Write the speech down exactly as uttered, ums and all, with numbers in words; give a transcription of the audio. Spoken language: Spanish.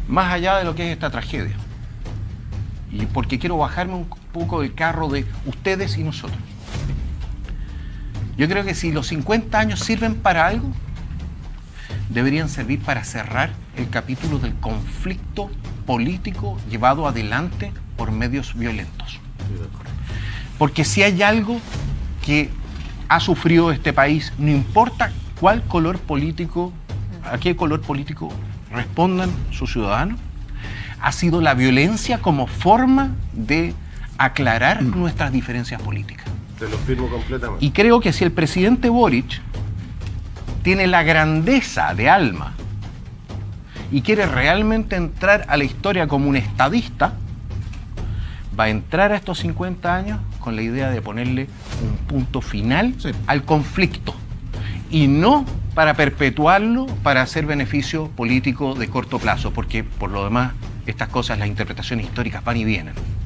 más allá de lo que es esta tragedia. Y porque quiero bajarme un poco del carro de ustedes y nosotros. Yo creo que si los cincuenta años sirven para algo, deberían servir para cerrar el capítulo del conflicto político llevado adelante por medios violentos. Porque si hay algo que ha sufrido este país, no importa cuál color político, a qué color político respondan sus ciudadanos, ha sido la violencia como forma de aclarar mm. nuestras diferencias políticas. Te lo firmo completamente. Y creo que si el presidente Boric tiene la grandeza de alma y quiere realmente entrar a la historia como un estadista, va a entrar a estos cincuenta años con la idea de ponerle un punto final sí. al conflicto y no para perpetuarlo para hacer beneficio político de corto plazo, porque por lo demás estas cosas, las interpretaciones históricas van y vienen.